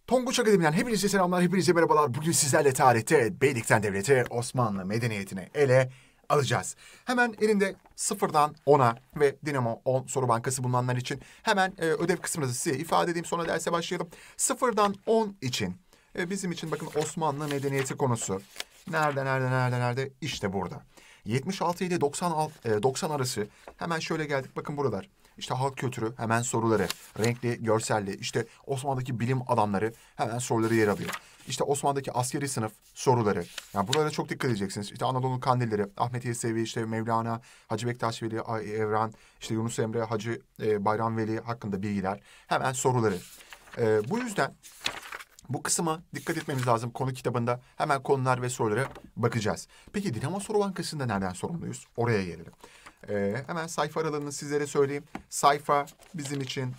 Tonguç Akademi'den hepinize selamlar, hepinize merhabalar. Bugün sizlerle tarihte Beylikten Devleti Osmanlı medeniyetini ele alacağız. Hemen elinde sıfırdan 10'a ve Dinamo 10 soru bankası bulunanlar için hemen ödev kısmını size ifade edeyim. Sonra derse başlayalım. Sıfırdan 10 için bizim için bakın Osmanlı medeniyeti konusu. Nerede? İşte burada. 76 ile 90 arası hemen şöyle geldik. Bakın buralar. İşte halk kültürü hemen soruları, renkli, görselli, işte Osmanlı'daki bilim adamları hemen soruları yer alıyor. İşte Osmanlı'daki askeri sınıf soruları. Yani buralara çok dikkat edeceksiniz. İşte Anadolu kandilleri, Ahmet Yesevi, işte Mevlana, Hacı Bektaş Veli, Evran, işte Yunus Emre, Hacı Bayram Veli hakkında bilgiler. Hemen soruları. Bu yüzden bu kısma dikkat etmemiz lazım. Konu kitabında hemen konular ve sorulara bakacağız. Peki Dinamo Soru Bankası'nda nereden sorumluyuz? Oraya gelelim. Hemen sayfa aralığını sizlere söyleyeyim. Sayfa bizim için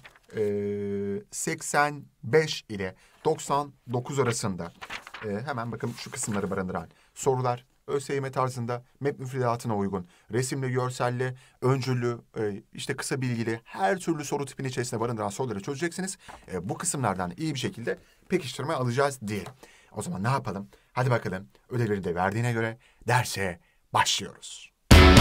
85 ile 99 arasında. Hemen bakın şu kısımları barındıran sorular. ÖSYM tarzında MEP müfredatına uygun, resimli, görselli, öncüllü, işte kısa bilgili her türlü soru tipini içerisinde barındıran soruları çözeceksiniz. Bu kısımlardan iyi bir şekilde pekiştirme alacağız diye. O zaman ne yapalım? Hadi bakalım ödevleri de verdiğine göre derse başlıyoruz.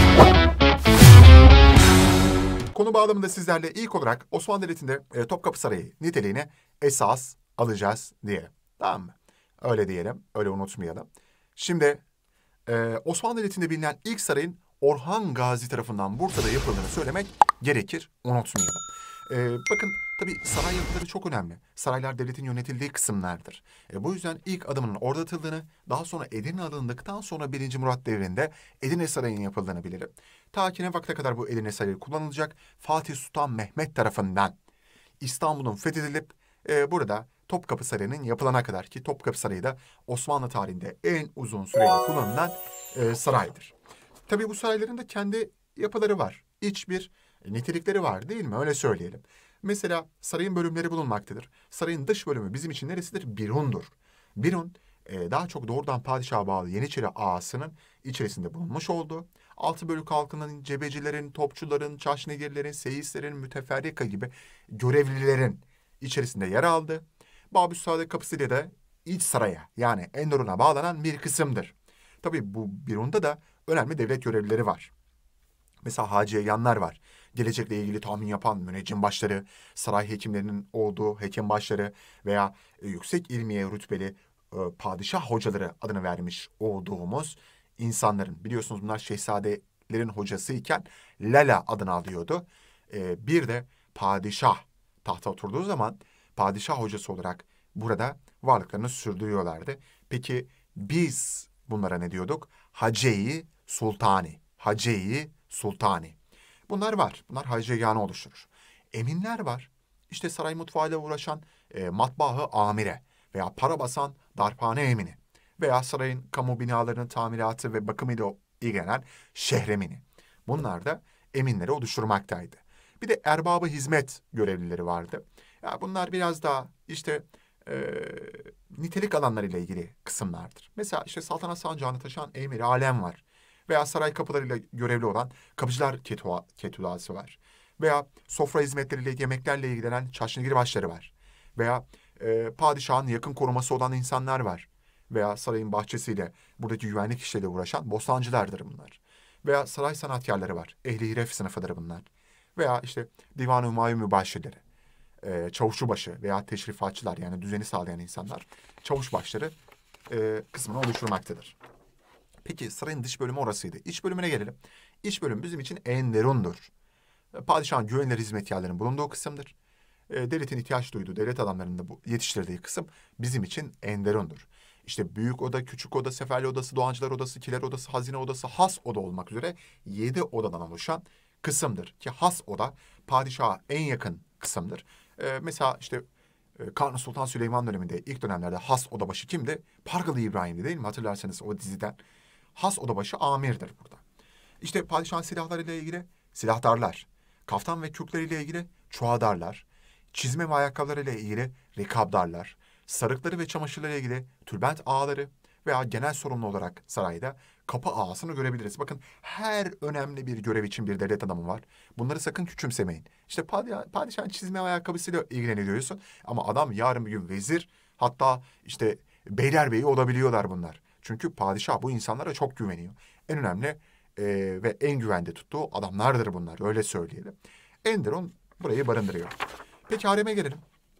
Konu bağlamında sizlerle ilk olarak Osmanlı Devleti'nde Topkapı Sarayı niteliğini esas alacağız diye. Tamam mı? Öyle diyelim, öyle unutmayalım. Şimdi Osmanlı Devleti'nde bilinen ilk sarayın Orhan Gazi tarafından Bursa'da yapıldığını söylemek gerekir, unutmayalım. Bakın tabii saray yapıları çok önemli. Saraylar devletin yönetildiği kısımlardır. Bu yüzden ilk adımının orada atıldığını, daha sonra Edirne alındıktan sonra 1. Murat devrinde Edirne Sarayı'nın yapıldığını bilirim. Ta ki ne vakte kadar bu Edirne Sarayı kullanılacak? Fatih Sultan Mehmet tarafından İstanbul'un fethedilip burada Topkapı Sarayı'nın yapılana kadar, ki Topkapı Sarayı da Osmanlı tarihinde en uzun süreyle kullanılan saraydır. Tabii bu sarayların da kendi yapıları var. İç bir nitelikleri var değil mi? Öyle söyleyelim. Mesela sarayın bölümleri bulunmaktadır. Sarayın dış bölümü bizim için neresidir? Birun'dur. Birun daha çok doğrudan padişaha bağlı Yeniçeri ağasının içerisinde bulunmuş olduğu, altı bölük halkının, cebecilerin, topçuların, çaşnigirlerin, seyislerin, müteferrika gibi görevlilerin içerisinde yer aldı. Babüsade Kapısı'yla da iç saraya yani Enderun'a bağlanan bir kısımdır. Tabii bu Birun'da da önemli devlet görevlileri var. Mesela Hacıyanlar var. Gelecekle ilgili tahmin yapan müneccim başları, saray hekimlerinin olduğu hekim başları veya yüksek ilmiye rütbeli padişah hocaları adını vermiş olduğumuz insanların, biliyorsunuz bunlar şehzadelerin hocası iken Lala adını alıyordu. Bir de padişah tahta oturduğu zaman padişah hocası olarak burada varlıklarını sürdürüyorlardı. Peki biz bunlara ne diyorduk? Hace-i Sultani. Hace-i Sultani. Bunlar var. Bunlar haceganı oluşturur. Eminler var. İşte saray mutfağıyla uğraşan matbaahı amire veya para basan darphane emini veya sarayın kamu binalarının tamiratı ve bakımıyla ilgilenen şehremini. Bunlar da eminleri oluşturmaktaydı. Bir de erbabı hizmet görevlileri vardı. Ya bunlar biraz daha işte nitelik alanlarıyla ilgili kısımlardır. Mesela işte saltanat sancağını taşıyan emir alem var. Veya saray kapılarıyla görevli olan kapıcılar ketulası var. Veya sofra hizmetleriyle, yemeklerle ilgilenen çaşnigir başları var. Veya padişahın yakın koruması olan insanlar var. Veya sarayın bahçesiyle, buradaki güvenlik işleriyle uğraşan bostancılardır bunlar. Veya saray sanatkarları var. Ehli hiref sınıfıdır bunlar. Veya işte divan-ı hümayun mübaşirleri, çavuşçubaşı veya teşrifatçılar yani düzeni sağlayan insanlar, çavuşbaşları kısmını oluşturmaktadır. Peki sarayın dış bölümü orasıydı. İç bölümüne gelelim. İç bölüm bizim için Enderun'dur. Padişahın güvenilir hizmetkarlarının bulunduğu kısımdır. Devletin ihtiyaç duyduğu, devlet adamlarının da yetiştirdiği kısım bizim için Enderun'dur. İşte büyük oda, küçük oda, seferli odası, doğancılar odası, kiler odası, hazine odası, has oda olmak üzere 7 odadan oluşan kısımdır. Ki has oda padişaha en yakın kısımdır. Mesela işte Kanuni Sultan Süleyman döneminde ilk dönemlerde has odabaşı kimdi? Pargalı İbrahim'di değil mi? Hatırlarsanız o diziden. Has odabaşı amirdir burada. İşte padişahın silahlarıyla ilgili silahdarlar, kaftan ve kürkleriyle ilgili çuhadarlar, çizme ve ayakkabılarıyla ilgili rikabdarlar, sarıkları ve çamaşırlarıyla ilgili tülbent ağaları veya genel sorumlu olarak sarayda kapı ağasını görebiliriz. Bakın her önemli bir görev için bir devlet adamı var. Bunları sakın küçümsemeyin. İşte padişahın çizme ve ayakkabısıyla ilgileniyor diyorsun ama adam yarın bir gün vezir, Hatta işte beylerbeyi olabiliyorlar bunlar. Çünkü padişah bu insanlara çok güveniyor. En önemli ve en güvende tuttuğu adamlardır bunlar, öyle söyleyelim. Enderun burayı barındırıyor. Peki hareme gelelim.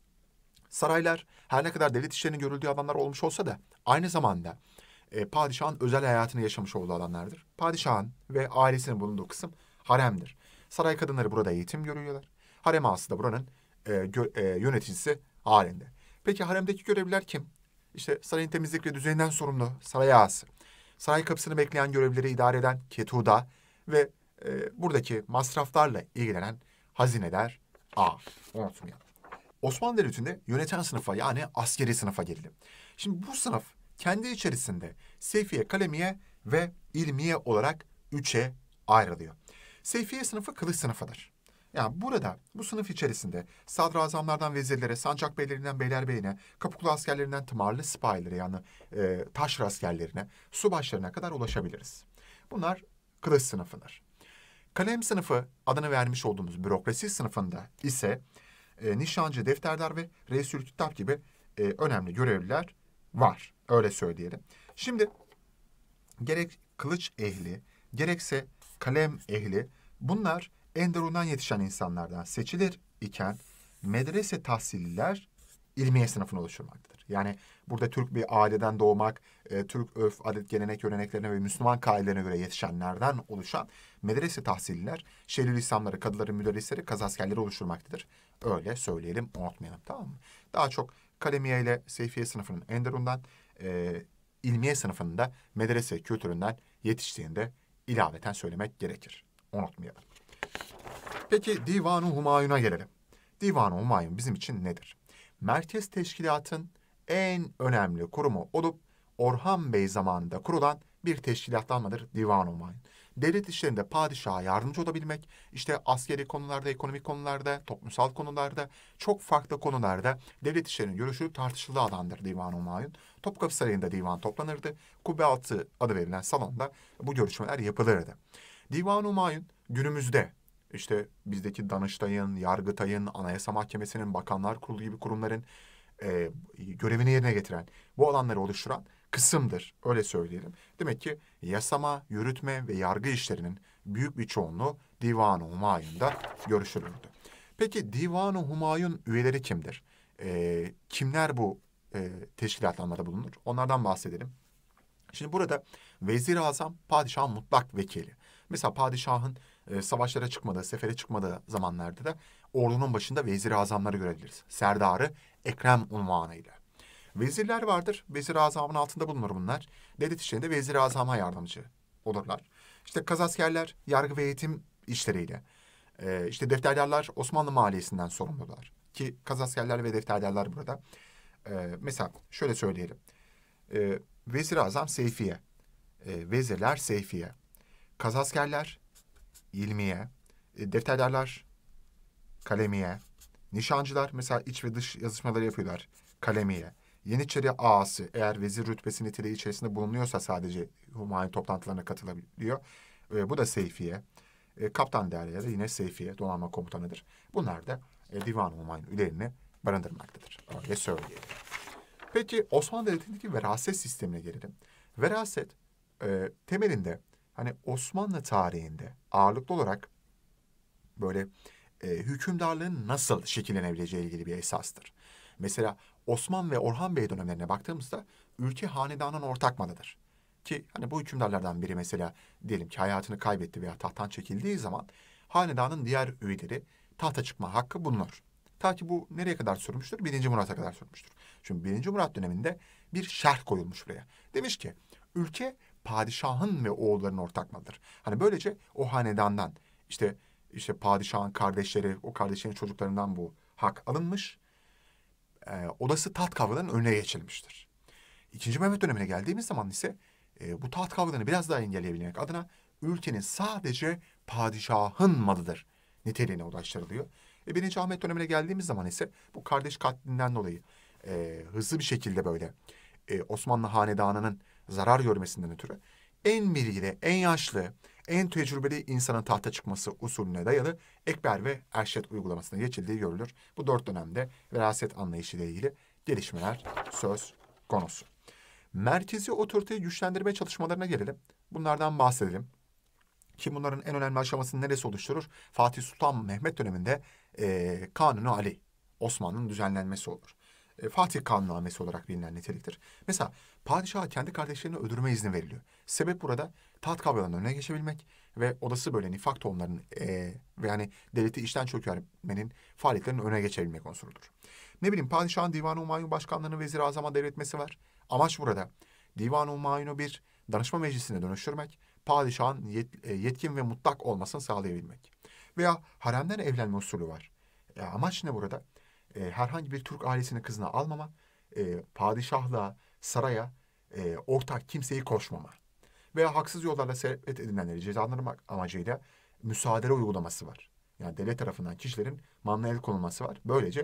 Saraylar her ne kadar devlet işlerinin görüldüğü alanlar olmuş olsa da aynı zamanda padişahın özel hayatını yaşamış olduğu alanlardır. Padişahın ve ailesinin bulunduğu kısım haremdir. Saray kadınları burada eğitim görüyorlar. Harem ağası da buranın yöneticisi halinde. Peki haremdeki görevliler kim? İşte sarayın temizlik ve düzeninden sorumlu saray ağası. Saray kapısını bekleyen görevlileri idare eden ketuda ve buradaki masraflarla ilgilenen hazinedar ağa. Unutmayalım. Osmanlı Devleti'nde yöneten sınıfa, yani askeri sınıfa gelelim. Şimdi bu sınıf kendi içerisinde seyfiye, kalemiye ve ilmiye olarak üçe ayrılıyor. Seyfiye sınıfı kılıç sınıfıdır. Yani burada bu sınıf içerisinde sadrazamlardan vezirlere, sancak beylerinden beylerbeyine, kapıkulu askerlerinden tımarlı sipahilere, yani taşra askerlerine, subaşlarına kadar ulaşabiliriz. Bunlar kılıç sınıfıdır. Kalem sınıfı adını vermiş olduğumuz bürokrasi sınıfında ise nişancı, defterdar ve reisül küttab gibi önemli görevliler var. Öyle söyleyelim. Şimdi gerek kılıç ehli, gerekse kalem ehli, bunlar Enderun'dan yetişen insanlardan seçilir iken medrese tahsililer ilmiye sınıfını oluşturmaktadır. Yani burada Türk bir aileden doğmak, Türk örf, adet, gelenek, göreneklerine ve Müslüman kaidelerine göre yetişenlerden oluşan medrese tahsililer, Şeyhülislamları, kadıları, müderrisleri, kazaskerleri oluşturmaktadır. Öyle söyleyelim, unutmayalım, tamam mı? Daha çok kalemiye ile seyfiye sınıfının Enderun'dan, ilmiye sınıfının da medrese kültüründen yetiştiğinde ilaveten söylemek gerekir. Unutmayalım. Peki Divan-ı Humayun'a gelelim. Divan-ı Humayun bizim için nedir? Merkez Teşkilat'ın en önemli kurumu olup Orhan Bey zamanında kurulan bir teşkilatlanmadır Divan-ı Humayun. Devlet işlerinde padişaha yardımcı olabilmek, işte askeri konularda, ekonomik konularda, toplumsal konularda, çok farklı konularda devlet işlerinin görüşülüp tartışıldığı alandır Divan-ı Humayun. Topkapı Sarayı'nda divan toplanırdı. Kubbe-altı adı verilen salonda bu görüşmeler yapılırdı. Divan-ı Humayun günümüzde işte bizdeki Danıştay'ın, Yargıtay'ın, Anayasa Mahkemesi'nin, Bakanlar Kurulu gibi kurumların görevini yerine getiren, bu alanları oluşturan kısımdır. Öyle söyleyelim. Demek ki yasama, yürütme ve yargı işlerinin büyük bir çoğunluğu Divan-ı Humayun'da görüşülürdü. Peki Divan-ı Humayun üyeleri kimdir? Kimler bu teşkilatlanmada bulunur? Onlardan bahsedelim. Şimdi burada Vezir-i Azam padişahın mutlak vekili. Mesela padişahın savaşlara çıkmadığı, sefere çıkmadığı zamanlarda da ordunun başında Vezir-i Azamları görebiliriz. Serdarı Ekrem unvanıyla. Vezirler vardır. Vezir-i Azam'ın altında bulunur bunlar. Devlet işlerinde Vezir-i Azam'a yardımcı olurlar. İşte kazaskerler yargı ve eğitim işleriyle. İşte defterdarlar Osmanlı maliyesinden sorumlular. Ki kazaskerler ve defterdarlar burada. Mesela şöyle söyleyelim. Vezir-i Azam Seyfiye, vezirler Seyfiye, kazaskerler İlmiye, defterdarlar Kalemiye, nişancılar mesela iç ve dış yazışmaları yapıyorlar Kalemiye, Yeniçeri ağası eğer vezir rütbesi niteliği içerisinde bulunuyorsa sadece Humayun toplantılarına katılabiliyor. Bu da Seyfiye. Kaptan değerleri yine Seyfiye, donanma komutanıdır. Bunlar da Divan-ı Humayun üyelerini barındırmaktadır. Öyle söyleyelim. Peki Osmanlı Devleti'ndeki veraset sistemine gelelim. Veraset temelinde hani Osmanlı tarihinde ağırlıklı olarak böyle hükümdarlığın nasıl şekillenebileceği ilgili bir esastır. Mesela Osman ve Orhan Bey dönemlerine baktığımızda ülke hanedanın ortak malıdır. Ki hani bu hükümdarlardan biri mesela diyelim ki hayatını kaybetti veya tahttan çekildiği zaman hanedanın diğer üyeleri tahta çıkma hakkı bulunur. Ta ki bu nereye kadar sürmüştür? 1. Murat'a kadar sürmüştür. Çünkü 1. Murat döneminde bir şerh koyulmuş buraya. Demiş ki ülke padişahın ve oğullarının ortak malıdır. Hani böylece o hanedandan işte padişahın kardeşleri, o kardeşlerin çocuklarından bu hak alınmış. Olası taht kavgalarının önüne geçilmiştir. 2. Mehmet dönemine geldiğimiz zaman ise bu taht kavgalarını biraz daha engelleyebilmek adına ülkenin sadece padişahın malıdır niteliğine ulaştırılıyor. 1. Ahmet dönemine geldiğimiz zaman ise bu kardeş katlinden dolayı hızlı bir şekilde böyle Osmanlı hanedanının zarar görmesinden ötürü en bilgili, en yaşlı, en tecrübeli insanın tahta çıkması usulüne dayalı ekber ve erşet uygulamasına geçildiği görülür. Bu 4 dönemde veraset anlayışıyla ilgili gelişmeler söz konusu. Merkezi otoriteyi güçlendirme çalışmalarına gelelim. Bunlardan bahsedelim. Ki bunların en önemli aşamasını neresi oluşturur? Fatih Sultan Mehmet döneminde Kanuni Ali, Osmanlı'nın düzenlenmesi olur. Fatih Kanunnamesi olarak bilinen niteliktir. Mesela padişaha kendi kardeşlerini öldürme izni veriliyor. Sebep burada taht kavgalarının önüne geçebilmek ve olası böyle nifak tohumlarının ve yani devleti işten çökertmenin faaliyetlerinin önüne geçebilmek unsurudur. Ne bileyim padişahın Divan-ı Humayun başkanlığını vezir-i azama devretmesi var. Amaç burada Divan-ı Humayun'u bir danışma meclisine dönüştürmek, padişahın yetkin ve mutlak olmasını sağlayabilmek. Veya haremden evlenme usulü var. Amaç ne burada? Herhangi bir Türk ailesinin kızını almama, padişahla, saraya ortak kimseyi koşmama. Veya haksız yollarla sebep edilenleri cezalandırmak amacıyla müsaade uygulaması var. Yani devlet tarafından kişilerin malına el konulması var. Böylece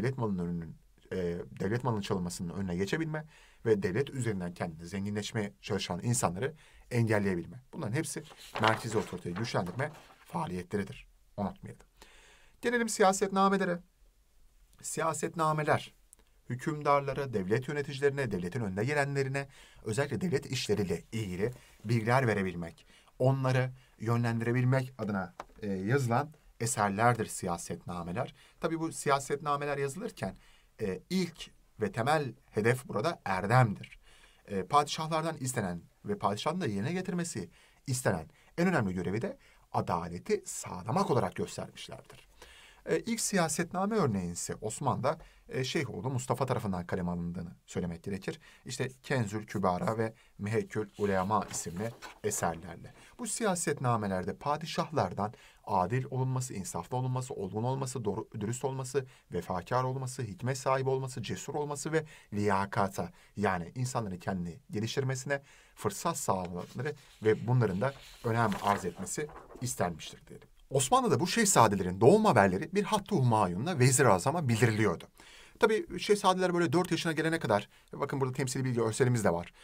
devlet malının çalınmasının önüne geçebilme ve devlet üzerinden kendini zenginleşmeye çalışan insanları engelleyebilme. Bunların hepsi merkezi otoriteyi güçlendirme faaliyetleridir. Unutmayalım. Gelelim siyasetnamelere. Siyasetnameler, hükümdarlara, devlet yöneticilerine, devletin önde gelenlerine, özellikle devlet işleriyle ilgili bilgiler verebilmek, onları yönlendirebilmek adına yazılan eserlerdir siyasetnameler. Tabii bu siyasetnameler yazılırken ilk ve temel hedef burada erdemdir. Padişahlardan istenen ve padişahın da yerine getirmesi istenen en önemli görevi de adaleti sağlamak olarak göstermişlerdir. İlk siyasetname örneğin ise Osmanlı'da Şeyhoğlu Mustafa tarafından kaleme alındığını söylemek gerekir. İşte Kenzül Kübara ve Mühekkül Ulema isimli eserlerle. Bu siyasetnamelerde padişahlardan adil olunması, insaflı olunması, olgun olması, doğru, dürüst olması, vefakar olması, hikmet sahibi olması, cesur olması ve liyakata yani insanların kendini geliştirmesine fırsat sağlamaları ve bunların da önem arz etmesi istenmiştir diyelim. Osmanlı'da bu şehzadelerin doğum haberleri bir Hattı Humayun'la Vezir-i Azam'a bildiriliyordu. Tabii şehzadeler böyle 4 yaşına gelene kadar, bakın burada temsili bilgi örselimiz de var.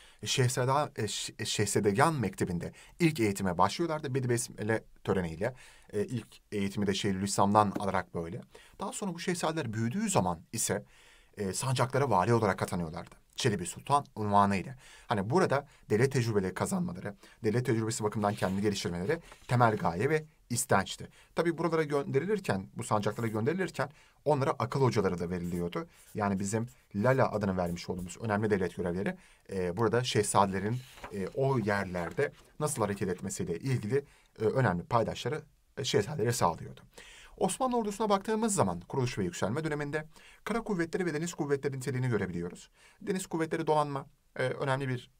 Şehzadegan Mektebi'nde ilk eğitime başlıyorlardı. Bedi Besmele töreniyle. İlk eğitimi de Şeyhülislam'dan alarak böyle. Daha sonra bu şehzadeler büyüdüğü zaman ise sancaklara vali olarak atanıyorlardı. Çelebi Sultan unvanı ile. Hani burada devlet tecrübeleri kazanmaları, devlet tecrübesi bakımından kendini geliştirmeleri temel gaye ve istençti. Tabii buralara gönderilirken, bu sancaklara gönderilirken onlara akıl hocaları da veriliyordu. Yani bizim Lala adını vermiş olduğumuz önemli devlet görevleri burada şehzadelerin o yerlerde nasıl hareket etmesiyle ilgili önemli paydaşları şehzadelere sağlıyordu. Osmanlı ordusuna baktığımız zaman kuruluş ve yükselme döneminde kara kuvvetleri ve deniz kuvvetleri niteliğini görebiliyoruz. Deniz kuvvetleri donanma önemli bir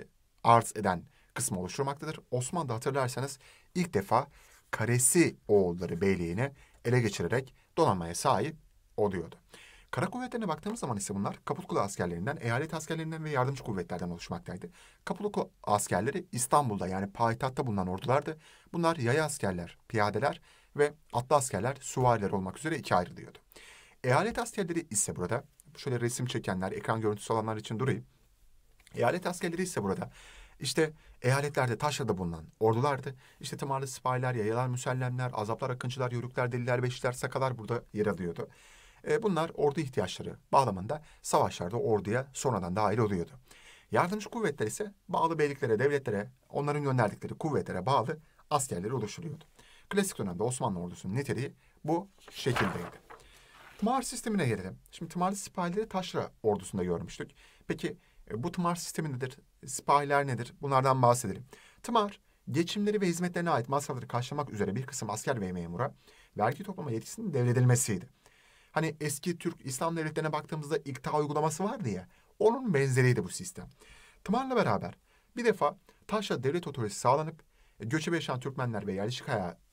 arz eden kısmı oluşturmaktadır. Osmanlı'da hatırlarsanız ilk defa Karesi oğulları beyliğini ele geçirerek donanmaya sahip oluyordu. Kara kuvvetlerine baktığımız zaman ise bunlar Kapıkulu askerlerinden, eyalet askerlerinden ve yardımcı kuvvetlerden oluşmaktaydı. Kapıkulu askerleri İstanbul'da yani payitahtta bulunan ordulardı. Bunlar yaya askerler, piyadeler ve atlı askerler, süvariler olmak üzere ikiye ayrılıyordu. Eyalet askerleri ise burada, şöyle resim çekenler, ekran görüntüsü alanlar için durayım. Eyalet askerleri ise burada işte eyaletlerde taşrada bulunan ordulardı. İşte tımarlı sipahiler, yayalar, müsellemler, azaplar, akıncılar, yörükler, deliler, beşikler, sakalar burada yer alıyordu. Bunlar ordu ihtiyaçları bağlamında savaşlarda orduya sonradan dahil oluyordu. Yardımcı kuvvetler ise bağlı beyliklere, devletlere, onların gönderdikleri kuvvetlere bağlı askerleri oluşturuyordu. Klasik dönemde Osmanlı ordusunun niteliği bu şekildeydi. Tımar sistemine gelelim. Şimdi tımarlı sipahileri taşra ordusunda görmüştük. Peki bu tımar sistemi nedir? Sipahiler nedir? Bunlardan bahsedelim. Tımar, geçimleri ve hizmetlerine ait masrafları karşılamak üzere bir kısım asker ve memura vergi toplama yetkisinin devredilmesiydi. Hani eski Türk İslam devletlerine baktığımızda ikta uygulaması vardı ya, onun benzeriydi bu sistem. Tımarla beraber bir defa taşra devlet otoritesi sağlanıp göçebe yaşayan Türkmenler ve yerleşik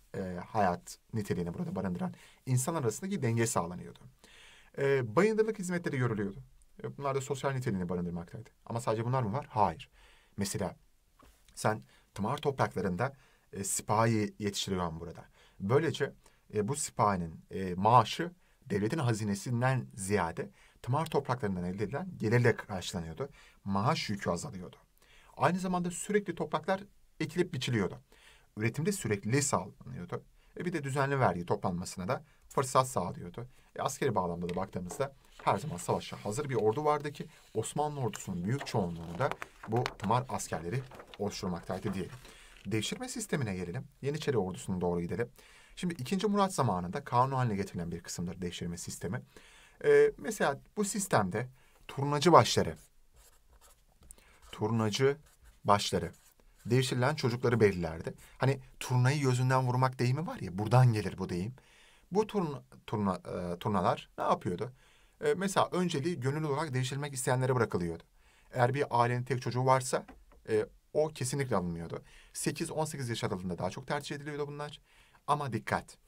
hayat niteliğini burada barındıran insanlar arasındaki denge sağlanıyordu. Bayındırlık hizmetleri görülüyordu. Bunlar da sosyal niteliğini barındırmaktaydı. Ama sadece bunlar mı var? Hayır. Mesela sen tımar topraklarında sipahi yetiştiriyorsun burada. Böylece bu sipahinin maaşı devletin hazinesinden ziyade tımar topraklarından elde edilen gelirle karşılanıyordu. Maaş yükü azalıyordu. Aynı zamanda sürekli topraklar ekilip biçiliyordu. Üretimde sürekliliği sağlanıyordu. Bir de düzenli vergi toplanmasına da fırsat sağlıyordu. Askeri bağlamda da baktığımızda her zaman savaşa hazır bir ordu vardı ki Osmanlı ordusunun büyük çoğunluğunu da bu tımar askerleri oluşturmaktaydı diyelim. Devşirme sistemine gelelim. Yeniçeri ordusuna doğru gidelim. Şimdi 2. Murat zamanında kanun haline getirilen bir kısımdır devşirme sistemi. Mesela bu sistemde turnacı başları devşirilen çocukları belirlerdi. Hani turnayı gözünden vurmak deyimi var ya, buradan gelir bu deyim. Bu turnalar ne yapıyordu? Mesela önceliği gönüllü olarak devşirilmek isteyenlere bırakılıyordu. Eğer bir ailenin tek çocuğu varsa o kesinlikle alınmıyordu. 8-18 yaş aralığında daha çok tercih ediliyordu bunlar. Ama dikkat!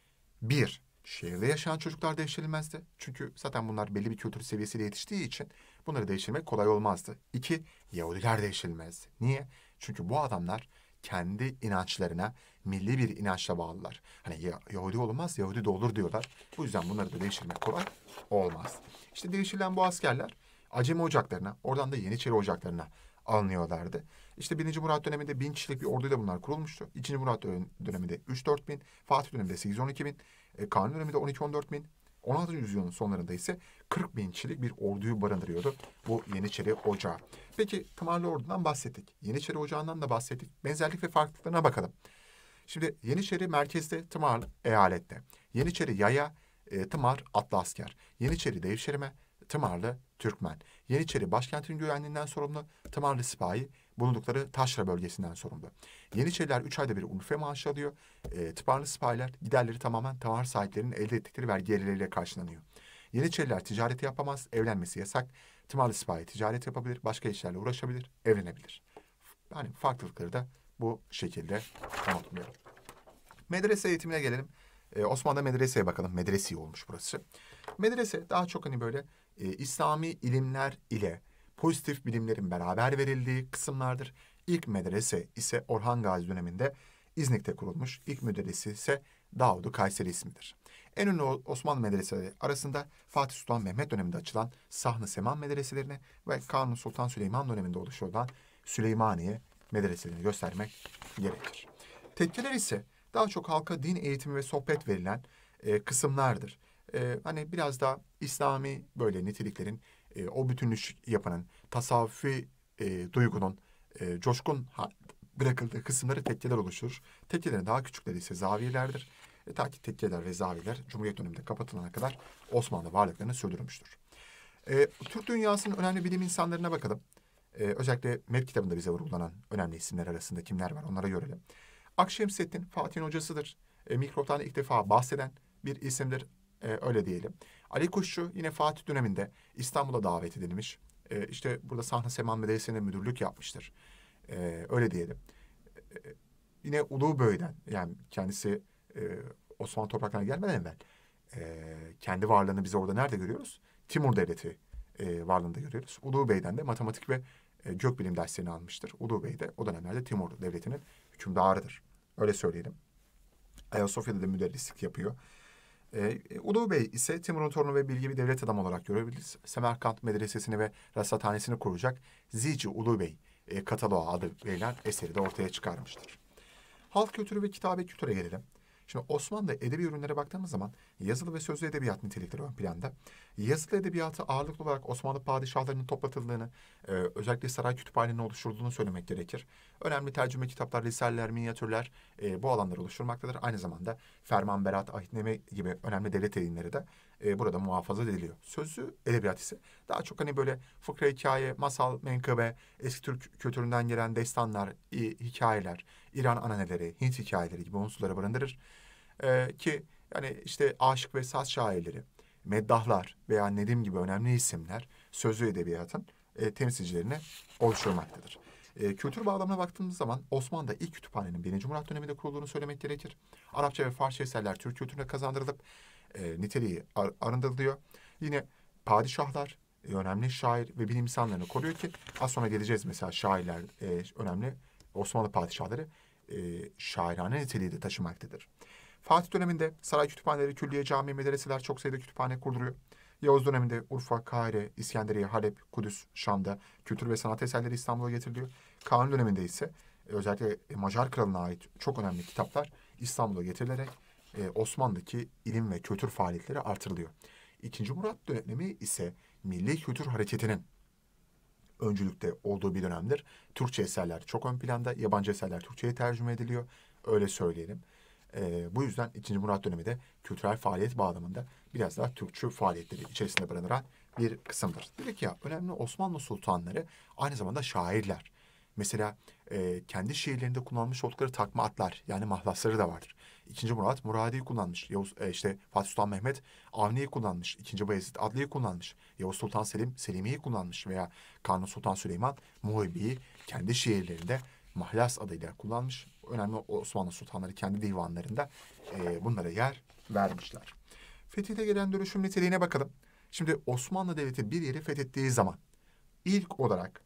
Bir, şehirde yaşayan çocuklar devşirilmezdi. Çünkü zaten bunlar belli bir kültür seviyesiyle yetiştiği için bunları devşirmek kolay olmazdı. İki, Yahudiler devşirilmezdi. Niye? Çünkü bu adamlar kendi inançlarına milli bir inançla bağlılar. Hani Yahudi olmaz, Yahudi de olur diyorlar. Bu yüzden bunları da devşirmek kolay olmaz. İşte devşirilen bu askerler Acemi ocaklarına, oradan da Yeniçeri ocaklarına alınıyorlardı. İşte 1. Murat döneminde 1000 kişilik bir orduyla bunlar kurulmuştu. 2. Murat döneminde 3-4 bin, Fatih döneminde 8-12 bin, Kanuni döneminde 12-14 bin, 16. yüzyılın sonlarında ise 40 bin kişilik bir orduyu barındırıyordu bu Yeniçeri Ocağı. Peki tımarlı ordudan bahsettik. Yeniçeri Ocağı'ndan da bahsettik. Benzerlik ve farklılıklarına bakalım. Şimdi Yeniçeri merkezde, Tımar eyalette. Yeniçeri yaya, Tımar atlı asker. Yeniçeri devşirme, Tımarlı Türkmen. Yeniçeri başkentin güvenliğinden sorumlu, Tımarlı sipahi bulundukları Taşra bölgesinden sorumlu. Yeniçeriler 3 ayda bir ulufe maaşı alıyor. Tımarlı sipahiler giderleri tamamen Tımar sahiplerinin elde ettikleri vergi gelirleriyle karşılanıyor. Yeniçeriler ticareti yapamaz, evlenmesi yasak. Tımarlı sipahi ticaret yapabilir, başka işlerle uğraşabilir, evlenebilir. Yani farklılıkları da bu şekilde unutmayalım. Medrese eğitimine gelelim. Osmanlı'da medreseye bakalım. Medresi olmuş burası. Medrese daha çok hani böyle İslami ilimler ile pozitif bilimlerin beraber verildiği kısımlardır. İlk medrese ise Orhan Gazi döneminde İznik'te kurulmuş. İlk medresi ise Davud-u Kayseri ismidir. En ünlü Osmanlı medreseleri arasında Fatih Sultan Mehmet döneminde açılan Sahn-ı Seman medreselerini ve Kanuni Sultan Süleyman döneminde oluşturulan Süleymaniye medreselerini göstermek gerekir. Tekkeler ise daha çok halka din eğitimi ve sohbet verilen kısımlardır. Hani biraz daha İslami böyle niteliklerin, o bütünlük yapanın, tasavvufi duygunun coşkun bırakıldığı kısımları tekkeler oluşturur. Tekkelerin daha küçükleri ise zaviyelerdir. Ta ki tekkeler ve zaviyeler Cumhuriyet döneminde kapatılana kadar Osmanlı varlıklarını sürdürmüştür. Türk dünyasının önemli bilim insanlarına bakalım. Özellikle MEP kitabında bize vurgulanan önemli isimler arasında kimler var onlara görelim. Akşemseddin Fatih'in hocasıdır. Mikroftan ilk defa bahseden bir isimdir. Öyle diyelim. Ali Kuşçu yine Fatih döneminde İstanbul'a davet edilmiş. İşte burada Sahn-ı Seman Medresesi'ne müdürlük yapmıştır. Öyle diyelim. Yine Uluböy'den, yani kendisi Osmanlı topraklarına gelmeden evvel kendi varlığını biz orada nerede görüyoruz? Timur Devleti varlığında görüyoruz. Ulubey'den de matematik ve gökbilim derslerini almıştır. Ulubey de o dönemlerde Timur Devleti'nin hükümdarıdır. Öyle söyleyelim. Ayasofya'da da müderrislik yapıyor. Ulu Bey ise Timur'un torunu ve bilgi bir devlet adamı olarak görebiliriz. Semerkant Medresesi'ni ve rasathanesini kuracak Zici Ulu Bey kataloğu adı verilen eseri de ortaya çıkarmıştır. Halk kültürü ve kitabe kültüre gelelim. Şimdi Osmanlı edebi ürünlere baktığımız zaman yazılı ve sözlü edebiyat nitelikleri ön planda. Yazılı edebiyatı ağırlıklı olarak Osmanlı padişahlarının toplatıldığını, özellikle saray kütüphanenin oluşturulduğunu söylemek gerekir. Önemli tercüme kitaplar, risaleler, minyatürler bu alanları oluşturmaktadır. Aynı zamanda ferman, berat, ahdname gibi önemli devlet yayınları da burada muhafaza ediliyor. Sözlü edebiyat ise daha çok hani böyle fıkra, hikaye, masal, menkıbe, eski Türk kültüründen gelen destanlar, hikayeler, İran ananeleri, Hint hikayeleri gibi unsurları barındırır. Ki yani işte aşık ve saz şairleri, meddahlar veya Nedim gibi önemli isimler sözlü edebiyatın temsilcilerini oluşturmaktadır. Kültür bağlamına baktığımız zaman Osmanlı'da ilk kütüphanenin 1. Murat döneminde kurulduğunu söylemek gerekir. Arapça ve Farsça eserler Türk kültürüne kazandırılıp niteliği arındırılıyor. Yine padişahlar, önemli şair ve bilim insanlarını koruyor ki az sonra geleceğiz mesela şairler önemli Osmanlı padişahları şairane niteliği de taşımaktadır. Fatih döneminde saray kütüphaneleri, külliye, cami, medreseler çok sayıda kütüphane kurduruyor. Yavuz döneminde Urfa, Kahire, İskenderiye, Halep, Kudüs, Şam'da kültür ve sanat eserleri İstanbul'a getiriliyor. Kanuni döneminde ise özellikle Macar Kralı'na ait çok önemli kitaplar İstanbul'a getirilerek Osmanlı'daki ilim ve kültür faaliyetleri artırılıyor. İkinci Murat dönemi ise milli kültür hareketinin öncülükte olduğu bir dönemdir. Türkçe eserler çok ön planda, yabancı eserler Türkçe'ye tercüme ediliyor. Öyle söyleyelim. Bu yüzden 2. Murat dönemi de kültürel faaliyet bağlamında biraz daha Türkçe faaliyetleri içerisinde barındıran bir kısımdır. Dedik ya, önemli Osmanlı sultanları aynı zamanda şairler. Mesela kendi şiirlerinde kullanmış oldukları takma adlar, yani mahlasları da vardır. 2. Murat Muradi'yi kullanmış. İşte Fatih Sultan Mehmet Avni'yi kullanmış. 2. Bayezid Adli'yi kullanmış. Yavuz Sultan Selim Selimi'yi kullanmış veya Kanuni Sultan Süleyman Muhibi'yi kendi şiirlerinde mahlas adıyla kullanmış. Önemli Osmanlı sultanları kendi divanlarında bunlara yer vermişler. Fetih'te gelen dönüşüm niteliğine bakalım. Şimdi Osmanlı Devleti bir yeri fethettiği zaman ilk olarak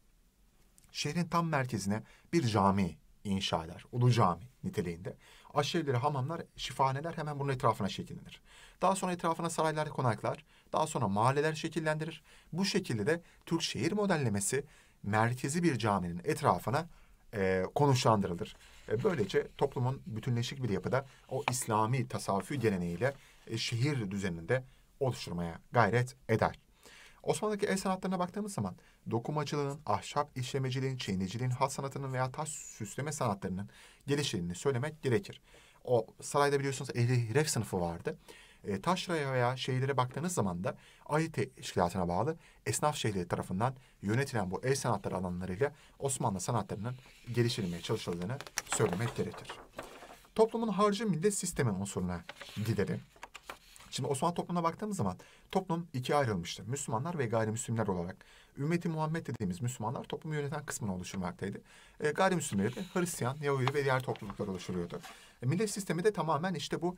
şehrin tam merkezine bir cami inşa eder. Ulu Cami niteliğinde. Aşevleri, hamamlar, şifahaneler hemen bunun etrafına şekillenir. Daha sonra etrafına saraylar, konaklar, daha sonra mahalleler şekillendirir. Bu şekilde de Türk şehir modellemesi merkezi bir caminin etrafına konuşlandırılır. Böylece toplumun bütünleşik bir yapıda o İslami tasavvufi geleneğiyle şehir düzeninde oluşturmaya gayret eder. Osmanlı'daki el sanatlarına baktığımız zaman dokumacılığın, ahşap işlemeciliğin, çeyniciliğin, hat sanatının veya taş süsleme sanatlarının geliştiğini söylemek gerekir. O sarayda biliyorsunuz ehli hiref sınıfı vardı. Taşraya veya şeylere baktığınız zaman da Ahi Teşkilatı'na bağlı esnaf şeyhleri tarafından yönetilen bu el sanatları alanlarıyla Osmanlı sanatlarının geliştirilmeye çalışıldığını söylemek gerekir. Toplumun harcı millet sistemi unsuruna gidelim. Şimdi Osmanlı toplumuna baktığımız zaman toplum ikiye ayrılmıştı. Müslümanlar ve gayrimüslimler olarak. Ümmeti Muhammed dediğimiz Müslümanlar toplumu yöneten kısmını oluşturmaktaydı. Gayrimüslimleri de Hristiyan, Yahudi ve diğer topluluklar oluşturuyordu. Millet sistemi de tamamen işte bu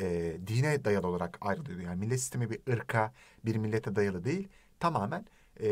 dine dayalı olarak ayrılıyordu. Yani millet sistemi bir ırka, bir millete dayalı değil. Tamamen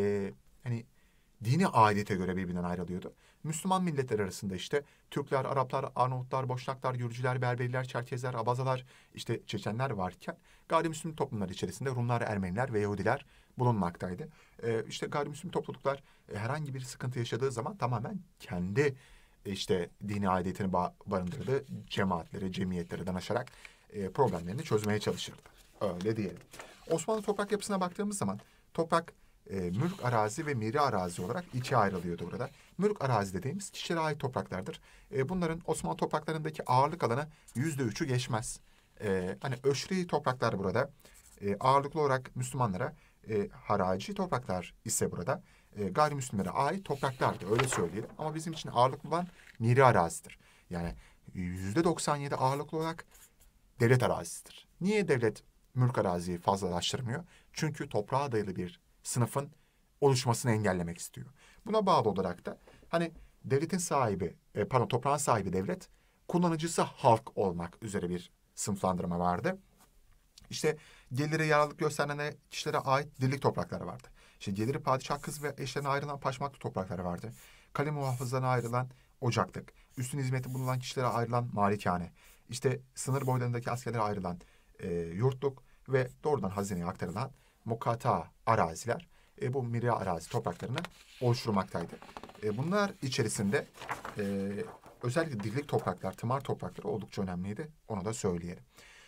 hani dini aidiyete göre birbirinden ayrılıyordu. Müslüman milletler arasında işte Türkler, Araplar, Arnavutlar, Boşnaklar, Gürcüler, Berberiler, Çerkezler, Abazalar, işte Çeçenler varken gayrimüslim toplumlar içerisinde Rumlar, Ermeniler ve Yahudiler bulunmaktaydı. İşte gayrimüslim topluluklar herhangi bir sıkıntı yaşadığı zaman tamamen kendi işte dini aidiyetini barındırdığı cemaatlere, cemiyetlere danışarak problemlerini çözmeye çalışırdı. Öyle diyelim. Osmanlı toprak yapısına baktığımız zaman toprak mülk arazi ve miri arazi olarak ikiye ayrılıyordu burada. Mülk arazi dediğimiz kişilere ait topraklardır. Bunların Osmanlı topraklarındaki ağırlık alanı %3'ü geçmez. Hani öşri topraklar burada. Ağırlıklı olarak Müslümanlara haraci topraklar ise burada gayrimüslimlere ait topraklardı, öyle söyleyelim. Ama bizim için ağırlıklı olan miri arazidir. Yani %97 ağırlıklı olarak devlet arazisidir. Niye devlet mülk araziyi fazlalaştırmıyor? Çünkü toprağa dayalı bir sınıfın oluşmasını engellemek istiyor. Buna bağlı olarak da hani devletin sahibi, toprağın sahibi devlet, kullanıcısı halk olmak üzere bir sınıflandırma vardı. İşte geliri yararlılık gösteren kişilere ait dirlik toprakları vardı. İşte geliri padişah kız ve eşlerine ayrılan paşmaklık toprakları vardı. Kale muhafızlarına ayrılan ocaklık, üstün hizmeti bulunan kişilere ayrılan malikane, işte sınır boylarındaki askerlere ayrılan yurtluk ve doğrudan hazineye aktarılan mukata araziler bu miri arazi topraklarını oluşturmaktaydı. Bunlar içerisinde özellikle dirlik topraklar, tımar toprakları oldukça önemliydi. Onu da söyleyelim.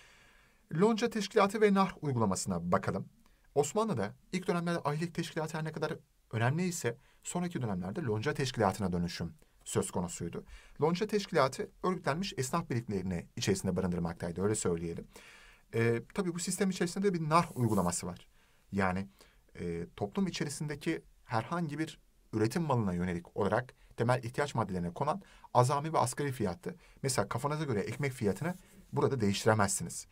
Lonca teşkilatı ve nar uygulamasına bakalım. Osmanlı'da ilk dönemlerde ahilik teşkilatı her ne kadar önemliyse sonraki dönemlerde lonca teşkilatına dönüşüm söz konusuydu. Lonca teşkilatı örgütlenmiş esnaf birliklerini içerisinde barındırmaktaydı, öyle söyleyelim. Tabii bu sistem içerisinde de bir nar uygulaması var. Yani toplum içerisindeki herhangi bir üretim malına yönelik olarak temel ihtiyaç maddelerine konan azami ve asgari fiyatı. Mesela kafanıza göre ekmek fiyatını burada değiştiremezsiniz.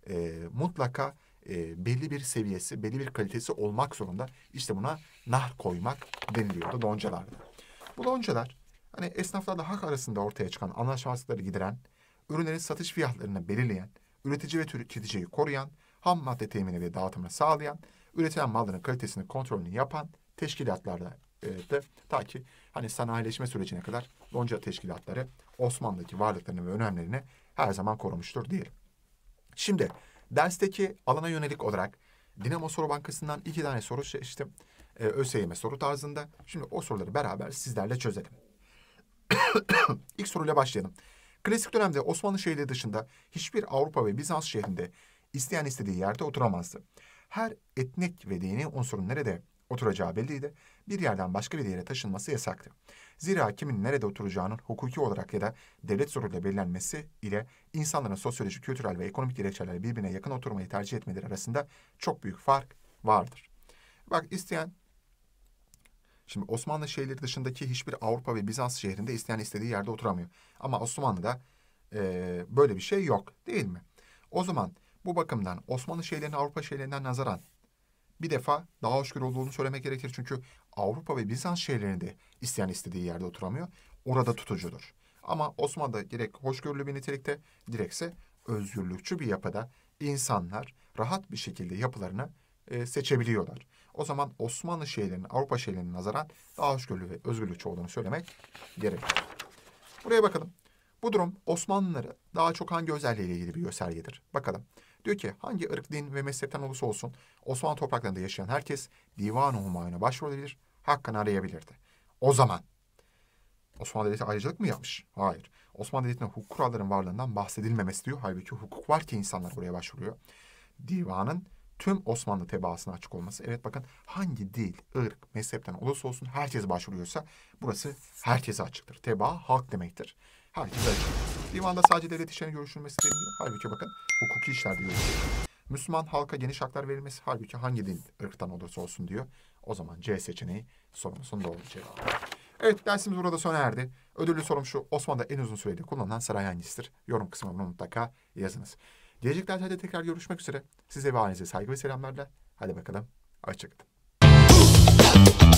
Mutlaka belli bir seviyesi, belli bir kalitesi olmak zorunda. İşte buna nar koymak deniliyordu loncalarda. Bu loncalar hani esnaflarla halk arasında ortaya çıkan anlaşmazlıkları gideren, ürünlerin satış fiyatlarını belirleyen, üretici ve tüketiciyi koruyan, ham madde temini ve dağıtımını sağlayan, üretilen malların kalitesini kontrolünü yapan teşkilatlarda ta ki hani sanayileşme sürecine kadar lonca teşkilatları Osmanlı'daki varlıklarını ve önemlerini her zaman korumuştur diyelim. Şimdi dersteki alana yönelik olarak Dinamo Soru Bankası'ndan 2 tane soru seçtim. ÖSYM soru tarzında. Şimdi o soruları beraber sizlerle çözelim. İlk soruyla başlayalım. Klasik dönemde Osmanlı şehirleri dışında hiçbir Avrupa ve Bizans şehrinde isteyen istediği yerde oturamazdı. Her etnik ve dini unsurun nerede oturacağı belliydi. Bir yerden başka bir yere taşınması yasaktı. Zira kimin nerede oturacağının hukuki olarak ya da devlet zoruyla belirlenmesi ile insanların sosyolojik, kültürel ve ekonomik gerekçelerle birbirine yakın oturmayı tercih etmeleri arasında çok büyük fark vardır. Bak isteyen, şimdi Osmanlı şehirleri dışındaki hiçbir Avrupa ve Bizans şehrinde isteyen istediği yerde oturamıyor. Ama Osmanlı'da böyle bir şey yok, değil mi? O zaman bu bakımdan Osmanlı şehirlerinin Avrupa şehirlerinden nazaran bir defa daha hoşgörü olduğunu söylemek gerekir. Çünkü Avrupa ve Bizans şehirlerinde isteyen istediği yerde oturamıyor. Orada tutucudur. Ama Osmanlı'da gerek hoşgörülü bir nitelikte, gerekse özgürlükçü bir yapıda insanlar rahat bir şekilde yapılarını seçebiliyorlar. O zaman Osmanlı şehirlerinin Avrupa şehirlerine nazaran daha hoşgörülü ve özgürlükçü olduğunu söylemek gerekir. Buraya bakalım. Bu durum Osmanlıları daha çok hangi özelliğiyle ilgili bir göstergedir? Bakalım. Diyor ki hangi ırk, din ve mezhepten olursa olsun Osmanlı topraklarında yaşayan herkes Divan-ı Humayun'a başvurabilir, hakkını arayabilirdi. O zaman Osmanlı Devleti ayrıcalık mı yapmış? Hayır. Osmanlı Devleti'nde hukuk kurallarının varlığından bahsedilmemesi diyor. Halbuki hukuk var ki insanlar buraya başvuruyor. Divanın tüm Osmanlı tebaasına açık olması. Evet bakın hangi dil, ırk, mezhepten olursa olsun herkes başvuruyorsa burası herkese açıktır. Tebaa halk demektir. Herkese açık. Divanda sadece devlet işlerinin görüşülmesi deniliyor. Halbuki bakın hukuki işlerde görüşülüyor. Müslüman halka geniş haklar verilmesi. Halbuki hangi dil, ırktan olursa olsun diyor. O zaman C seçeneği sorumuzun doğru cevabı. Evet dersimiz burada sona erdi. Ödüllü sorum şu: Osmanlı'da en uzun sürede kullanılan saray hangisidir? Yorum kısmına mutlaka yazınız. Gelecek derslerde tekrar görüşmek üzere. Size ve ailenize saygı ve selamlarla. Hadi bakalım. Hoşçakalın.